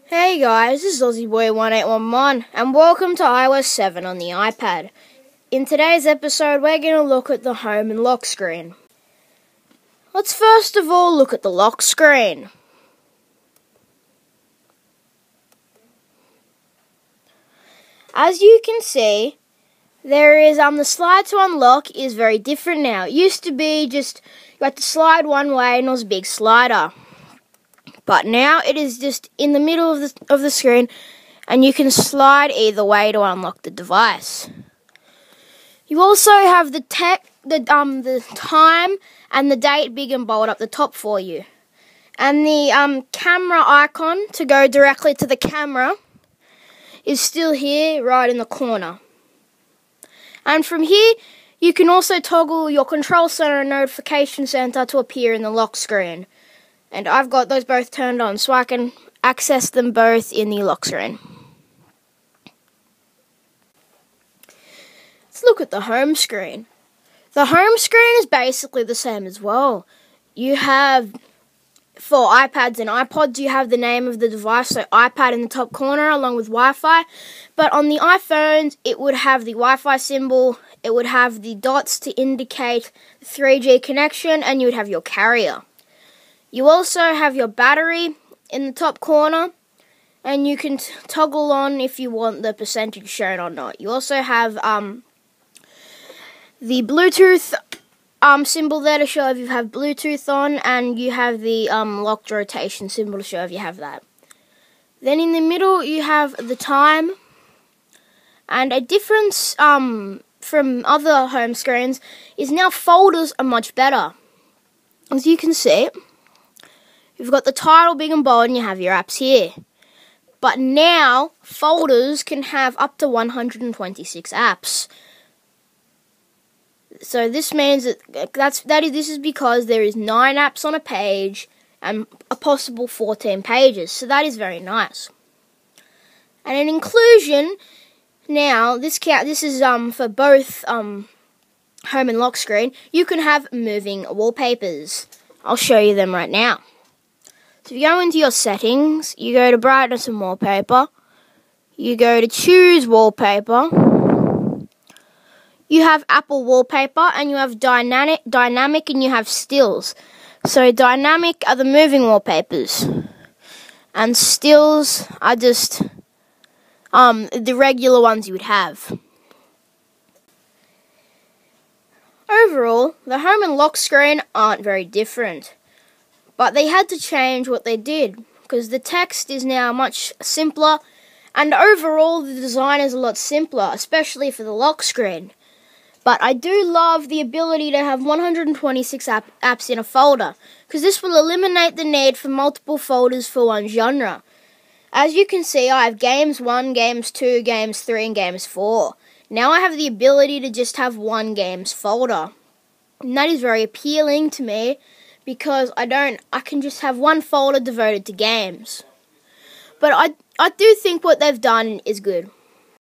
Hey guys, this is AussieBoy1811 and welcome to iOS 7 on the iPad. In today's episode, we're going to look at the home and lock screen. Let's first of all look at the lock screen. As you can see, there is the slide to unlock is very different now. It used to be just you had to slide one way and it was a big slider. But now it is just in the middle of the screen and you can slide either way to unlock the device. You also have the time and the date big and bold up the top for you. And the camera icon to go directly to the camera is still here right in the corner. And from here you can also toggle your control center and notification center to appear in the lock screen. And I've got those both turned on so I can access them both in the lock screen. Let's look at the home screen. The home screen is basically the same as well. You have, for iPads and iPods, you have the name of the device, so iPad in the top corner along with Wi-Fi. But on the iPhones, it would have the Wi-Fi symbol, it would have the dots to indicate the 3G connection, and you would have your carrier. You also have your battery in the top corner, and you can toggle on if you want the percentage shown or not. You also have the Bluetooth symbol there to show if you have Bluetooth on, and you have the locked rotation symbol to show if you have that. Then in the middle you have the time, and a difference from other home screens is now folders are much better. As you can see, you've got the title big and bold and you have your apps here. But now, folders can have up to 126 apps. So this means this is because there is 9 apps on a page and a possible 14 pages. So that is very nice. And in inclusion, now this is for both home and lock screen. You can have moving wallpapers. I'll show you them right now. So if you go into your settings, you go to brightness and wallpaper, you go to choose wallpaper, you have Apple wallpaper, and you have dynamic and you have stills. So dynamic are the moving wallpapers, and stills are just the regular ones you would have. Overall, the home and lock screen aren't very different. But they had to change what they did, because the text is now much simpler, and overall the design is a lot simpler, especially for the lock screen. But I do love the ability to have 126 apps in a folder, because this will eliminate the need for multiple folders for one genre. As you can see, I have Games 1, Games 2, Games 3, and Games 4. Now I have the ability to just have one Games folder, and that is very appealing to me, because I can just have one folder devoted to games. But I do think what they've done is good.